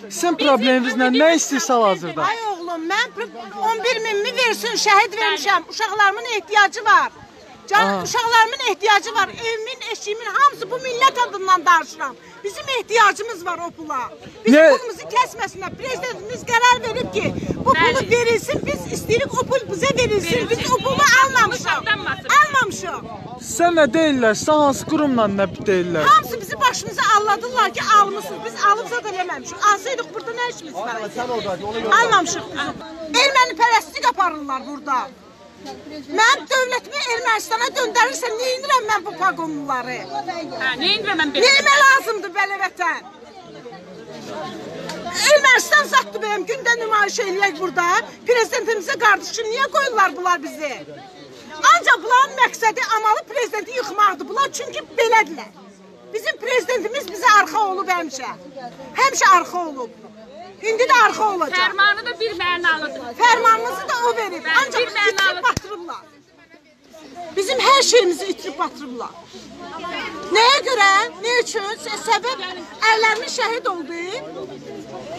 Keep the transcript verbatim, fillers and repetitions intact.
Sizin probleminizlə nə istəyirsə hazırda? Ay oğlum, mən on bir minimi versin, şəhid vermişəm. Uşaqlarımın ehtiyacı var. Can, uşaqlarımın ehtiyacı var. Evimin, eşiğimin hamısı bu millət adından danışıram. Bizim ehtiyacımız var o pula. Bizim ne? Pulumuzu kəsməsinlər. Prezidentimiz qərar verib ki, bu pulu verilsin, biz istəyirik o pul bizə verilsin. Biz o pulu almamışıq. Almamışıq. Sən nə deyirlər? Sən hansı qurumla nə deyirlər? Hamısı bizi başımıza alladılar ki, almışsınız. Biz alıb zad eləməmişik. Alsaydıq burada nə işimiz var? Almamışıq bizim. Erməni pərəstlik aparırlar burada. Mən dövlətimi Ermənistana döndərirsən, nə indirəm mən bu paqonluları? Hə, nə indirəm mən belə? Neyimə lazımdır belə vətən? Ermənistan zatdır bəyəm, gündə nümayiş eləyək burada. Prezidentimizə qarşı niyə qoyurlar bunlar bizi? Ancaq bunların məqsədi amalı prezidenti yıxmaqdır. Bunlar çünki belədirlər. Bizim prezidentimiz bizə arxa olub həmişə. Həmişə arxa olub. İndi də arxa olacaq. Fərmanı da bir mənalıdır. Fərmanımızı da o verib. Ancaq itirib batırırlar. Bizim hər şeyimizi itirib batırırlar. Nəyə görə? Nə üçün? Səbəb ərlərimiz şəhid oldu.